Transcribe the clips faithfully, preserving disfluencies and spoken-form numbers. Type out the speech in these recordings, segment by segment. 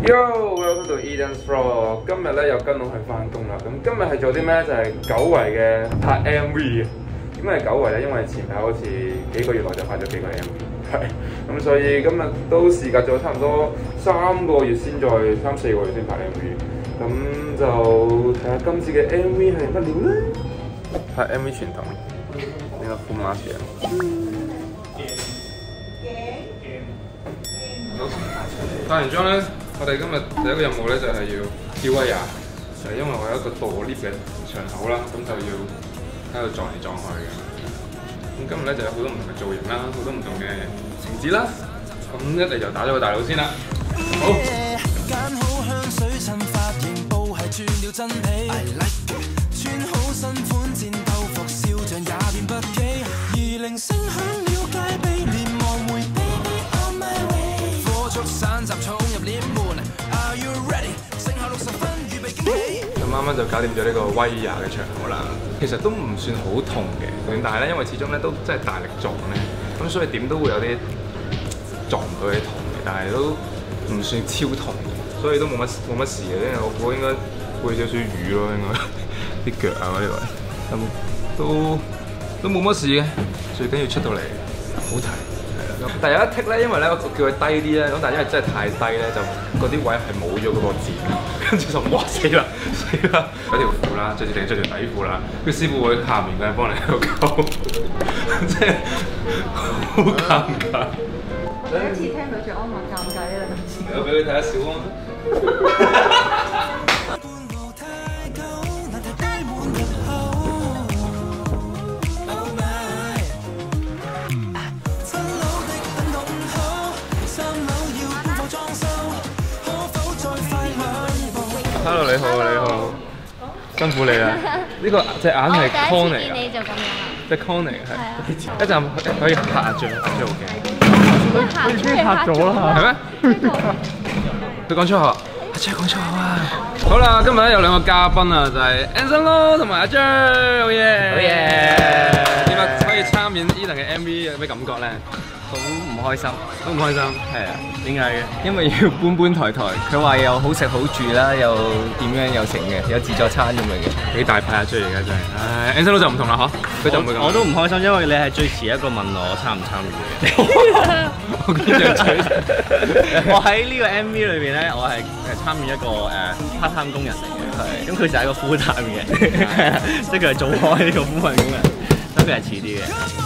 Yo，welcome to Eden's Vlog。今日咧又跟我去翻工啦。咁今日係做啲咩？就係久違嘅拍 M V 嘅。點解係久違咧？因為前排好似幾個月內就拍咗幾個 M V， 係咁所以今日都時隔咗差唔多三個月先再三四個月先拍 M V。咁就睇下今次嘅 M V 係乜料咧？拍 M V 傳統，呢個副馬士啊。化完妝咧，我哋今日第一個任務咧就係要吊威亞，就係因為我有一個墮 lift 嘅場口啦，咁就要喺度撞嚟撞去嘅。咁今日咧就有好多唔同嘅造型啦，好多唔同嘅情節啦。咁一嚟就打咗個大佬先啦。好。揀好香水襯髮型布係轉了真皮 I like it 穿好新款戰鬥服笑像也變不羈而鈴聲響了戒備連忙回 baby on my way 火速散集衝入 lift 門 Are you ready 剩下六十分預備驚喜咁啱啱就搞掂咗呢個威亞嘅場口啦，其實都唔算好痛嘅，但係咧因為始終咧都真係大力撞咧，咁所以點都會有啲撞到啲痛嘅，但係都唔算超痛嘅。所以都冇乜冇乜事嘅，因為我估應該會少少瘀咯，應該啲腳啊嗰啲位，咁都都冇乜事嘅，最緊要出到嚟好睇。係啦，但係有一剔咧，因為咧我叫佢低啲咧，咁但係因為真係太低咧，就嗰啲位係冇咗嗰個字，跟住就哇死啦死啦！嗰條褲啦，着住定着條底褲啦，佢師傅會下面嘅幫你喺度溝，即係好尷尬。 第一次聽到最安樂尷尬呢兩個字。 我俾你睇下小安。Hello 你好你好，辛苦你啦。呢個隻眼係 con 嚟㗎。 你就咁樣啦。 隻 con 嚟嘅係。一陣可以拍下張，拍張好鏡。 佢已經拍咗啦。 係咩？佢講粗口，阿張講粗口啊！好啦，今日咧有兩個嘉賓啊，就係 Anson Lo 同埋阿張，好嘢！ 好嘢！ 點啊？可以參演 Eden 嘅 M V 有咩感覺咧？ 好唔開心， 好唔開心。 係啊，點解嘅？因為要搬搬抬抬，佢話又好食好住啦，又點樣又成嘅，有自助餐咁樣嘅。 幾大派啊！追而家真係，唉 Anson Lo 就唔同啦嗬，佢就唔會咁。 我都唔開心，因為你係最遲一個問我參唔參與嘅。 我跟住追。 我喺呢個 M V 裏邊咧，我係誒參與一個誒 part time 工人嚟嘅，係咁佢就係一個 full time 嘅，即係佢係做開呢個部分工人，所以佢係遲啲嘅。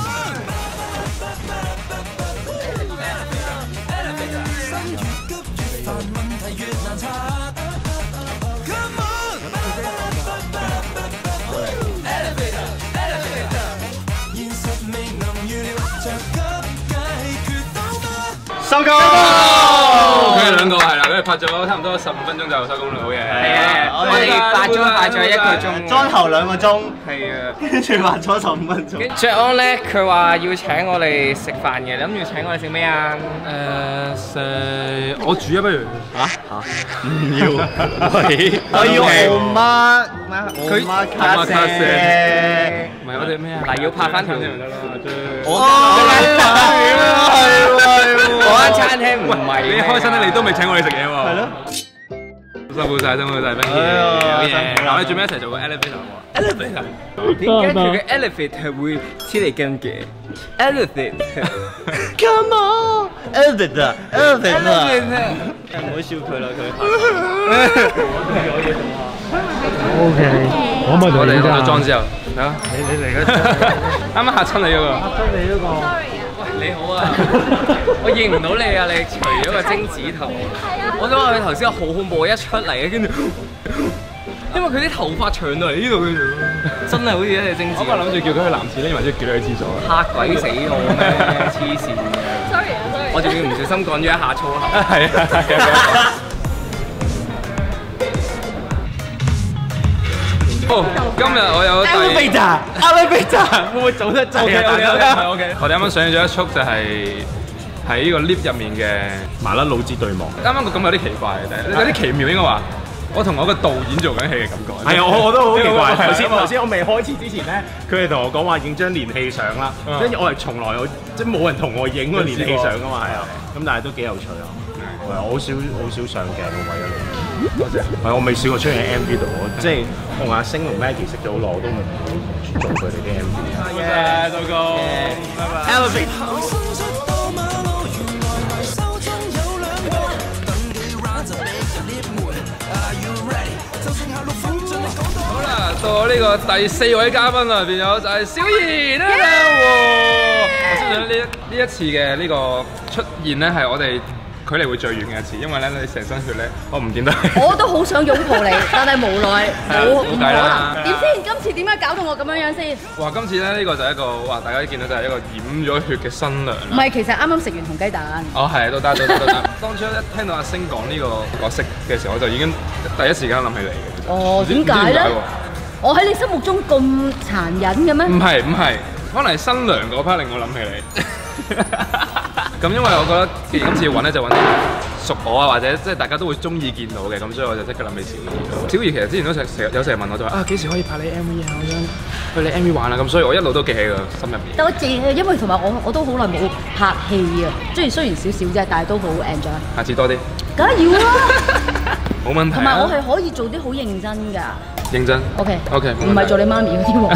收工！ 佢哋兩個係啦，佢哋拍咗差唔多十五分鐘就收工啦，好嘢！ 係啊，我哋化妝化咗一個鐘， 妝頭兩個鐘， 係啊， 跟住化咗十五分鐘。 着安咧，佢話要請我哋食飯嘅，諗住請我哋食咩啊？ 誒食我煮啊，不如嚇嚇唔要，我要我媽佢媽卡聲， 唔係我哋咩啊？ 嗱，要拍翻條。 我嗰間餐廳唔係你開心咧，你都未請我哋食嘢喎。 係咯。 辛苦晒，辛苦晒，冰爺，好嘢！嗱，我哋做咩一齊做個 elevator 喎 ？elevator 點解佢嘅 elevator 會黐嚟跟嘅 ？elevator，come on，elevator，elevator，唔好笑佢啦，佢。 O K，我咪我哋化咗妝先。 之後，係啊，你你嚟嘅，啱啱嚇親你嗰個。 嚇親你嗰個。 Sorry 啊。 喂，你好啊！我認唔到你啊！你除咗個精子頭，我想話佢頭先好恐怖，一出嚟跟住，因為佢啲頭髮長到嚟呢度嘅，真係好似一隻精子。 我本來諗住叫佢去男廁咧，或者叫佢去廁所。 嚇鬼死我咩？黐線嘅。 Sorry 啊，sorry。 我仲要唔小心講咗一下粗口。 係啊係啊。好，今日我有第 elevator，elevator，會唔會做得滯啊？ OK OK。我哋啱啱上映咗一出就係喺呢個 lift 入面嘅麻甩佬之對望。 啱啱個感覺有啲奇怪嘅，有啲奇妙應該話。我同我個導演做緊戲嘅感覺。 係啊，我我都好奇怪。頭先頭先我未開始之前咧，佢哋同我講話影張連戲相啦，跟住我係從來我即係冇人同我影個連戲相噶嘛，係啊。咁但係都幾有趣啊！ 好係我好少好少上鏡嘅為咗你。多謝。係我未試過出現喺 M V 度，我即係同阿星同 Maggie 識咗好耐，我都冇做佢哋啲 M V。 耶，周公，拜拜。 Elevate。 好啦，到我呢個第四位嘉賓啦，變咗就係小儀啦。我相信呢一呢一次嘅呢個出現咧，係我哋距離會最遠嘅一次，因為咧你成身血咧，我唔見得。 我都好想擁抱你，但係無奈冇唔可能。點先？今次點解搞到我咁樣樣先？ 哇！今次咧呢個就係一個哇，大家見到就係一個染咗血嘅新娘。 唔係，其實啱啱食完紅雞蛋。 哦，係，都得，都得，都得。當初一聽到阿星講呢個角色嘅時候，我就已經第一時間諗起你嘅。 哦，點解咧？我喺你心目中咁殘忍嘅咩？ 唔係唔係，可能係新娘嗰 part 令我諗起你。咁因為我覺得既然今次要揾咧，就揾啲熟我啊，或者即係大家都會中意見到嘅，咁所以我就即刻諗起小儀。小儀其實之前都成成日有成日問我，就話啊幾時可以拍你 M V 啊？我想去你 M V 玩啊！咁所以我一路都記喺個心入面。 多謝，因為同埋我我都好耐冇拍戲啊，雖然雖然少少啫，但係都好 enjoy。下次多啲。 梗係要啦。冇問題。 同埋我係可以做啲好認真㗎。認真 ？OK OK， 唔係做你媽咪嗰啲喎。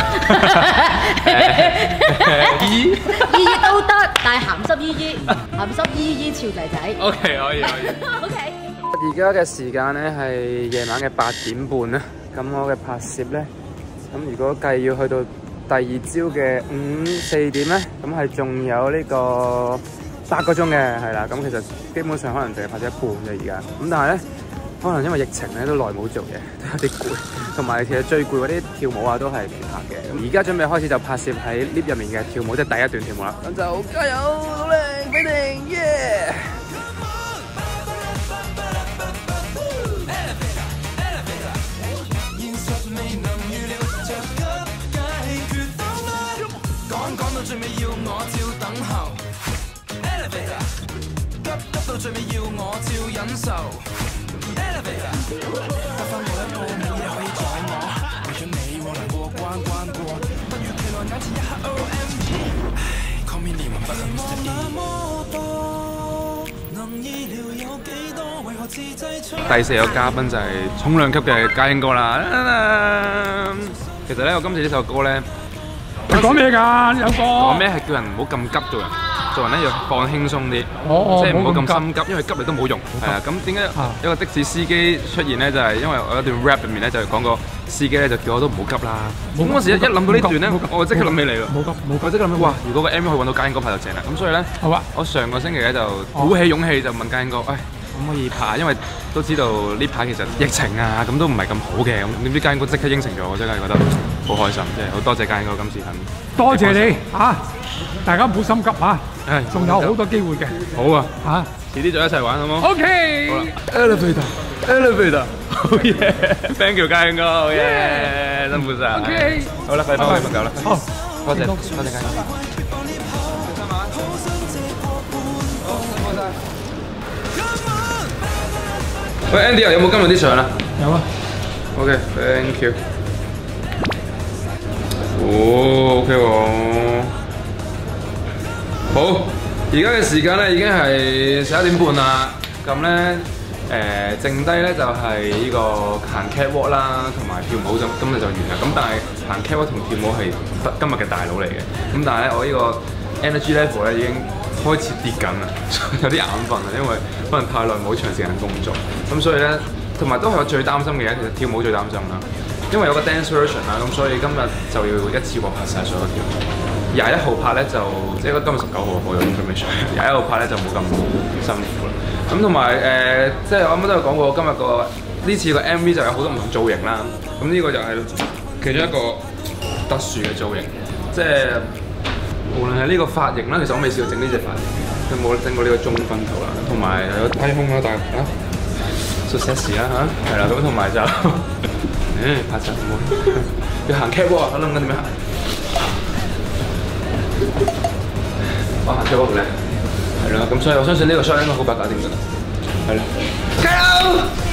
姨姨都得，但係鹹濕姨姨，鹹濕姨姨潮仔仔。 OK， 可以可以。OK。而家嘅時間咧係夜晚嘅八點半啦，咁我嘅拍攝咧，咁如果計要去到第二朝嘅五四點咧，咁係仲有呢個八個鐘嘅，係啦，咁其實基本上可能淨係拍咗一半嘅而家，咁但係咧。可能因為疫情咧都耐冇做嘢，都有啲攰，同埋其實最攰嗰啲跳舞啊都係未拍嘅。咁而家準備開始就拍攝喺 lift 入面嘅跳舞，即係第一段跳舞啦。咁就加油，努力，俾定，耶！講講到最尾要我照等候 ，Elevator， 急急到最尾要我照忍受。第四個嘉賓就係重量級嘅家英哥啦。其實咧，我今次呢首歌咧， 佢講咩㗎？有歌講咩係叫人唔好咁急做人。做人咧要放輕鬆啲，即係唔好咁心急，因為急嚟都冇用。係啊，咁點解有個的士司機出現咧？就係因為我有一段 rap 入面咧，就講個司機咧就叫我都唔好急啦。咁嗰時一諗到呢段咧，我即刻諗起你咯。冇急冇急，我即刻諗起哇！如果個 M V 可以揾到家英哥拍就正啦。咁所以咧，好啊，我上個星期咧就鼓起勇氣就問家英哥，誒可唔可以拍？因為都知道呢排其實疫情啊，咁都唔係咁好嘅。咁點知家英哥即刻應承咗，我真係覺得好開心，即係好多謝家英哥今次肯。 多謝你嚇！大家唔好心急嚇，仲有好多機會嘅。好啊，嚇，遲啲再一齊玩好冇 ？OK。好啦 ，Elevator，Elevator， 好嘢 ，Thank you， 家英哥，好嘢，辛苦曬。OK。好啦，快翻去瞓覺啦。好，多謝，多謝家英哥。喂 ，Andy 啊，有冇今日啲相啊？有啊。OK，Thank you。哦 ，OK 喎。好，而家嘅時間咧已經係十一點半啦。咁咧誒，剩低咧就係呢個行 catwalk 啦，同埋跳舞就今日就完啦。咁但係行 catwalk 同跳舞係今日嘅大佬嚟嘅。咁但係咧，我呢個 energy level 咧已經開始跌緊啦，有啲眼瞓啊，因為可能太耐冇長時間工作。咁所以咧，同埋都係我最擔心嘅嘢，其實跳舞最擔心啦。因為有個 dance version 啦，咁所以今日就要一次過拍晒所有跳舞。廿一號拍咧就即係今日十九號我有 information。廿一號拍咧就冇咁辛苦啦。咁同埋誒，即係我啱啱都有講過，今日個呢次個 M V 就有好多唔同造型啦。咁呢個就係其中一個特殊嘅造型，即係無論係呢個髮型啦，其實我未試過整呢隻髮型，佢冇整過呢個中分頭啦，同埋有低胸啦，但係啊 ，success 啦嚇，係啦，咁同埋就。誒拍攝唔好，要行 catwalk 啊！我諗緊點樣行？我行 catwalk 咧，係啦，咁所以我相信呢個 shot 應該好快搞掂㗎啦，係啦，加油！